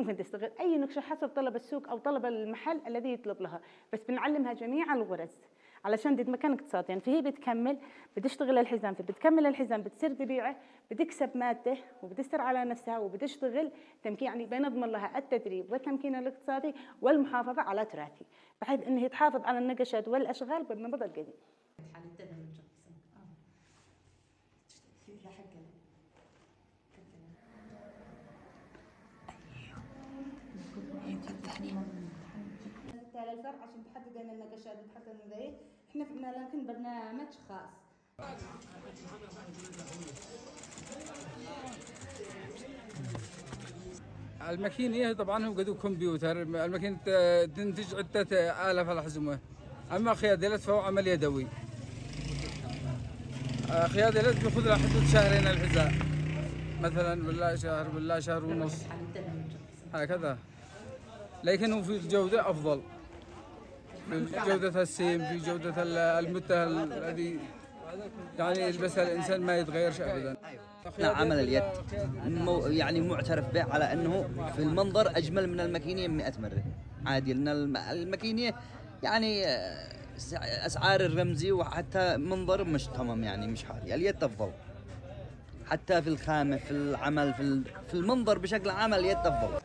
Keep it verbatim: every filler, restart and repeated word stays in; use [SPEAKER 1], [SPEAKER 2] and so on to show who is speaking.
[SPEAKER 1] ممكن تستغل أي نقشة حسب طلب السوق أو طلب المحل الذي يطلب لها، بس بنعلمها جميع الغرز علشان تتمكن اقتصاد. يعني فهي بتكمل بتشتغل الحزام، فبتكمل الحزام بتصير تبيعه، بتكسب مادة وبتستر على نفسها وبتشتغل تمكين. يعني بنضمن لها التدريب والتمكين الاقتصادي والمحافظة على تراثي، بحيث أنها تحافظ على النقشات والأشغال بالنمط القديم. على الفرع عشان تحدد لنا النقشات وتحدد لنا ذي، احنا لكن برنامج خاص.
[SPEAKER 2] الماكينة طبعا هو قدو كمبيوتر، الماكينة تنتج عدة آلاف الأحزمة، أما خيادلة فهو عمل يدوي. خيادلة بياخذ لها حدود شهرين الحذاء مثلا، ولا شهر ولا شهر ونص هكذا، لكنه في الجودة أفضل، في جودة السيم، في جودة المتة الذي يعني يلبسها الإنسان ما يتغيرش أبدا.
[SPEAKER 3] نعم، عمل اليد يعني معترف به على أنه في المنظر أجمل من الماكينية مئة مرة عادي، لأن الماكينية يعني أسعار الرمزي وحتى منظر مش تمام، يعني مش حالي. اليد أفضل حتى في الخامة، في العمل، في المنظر بشكل عام اليد أفضل.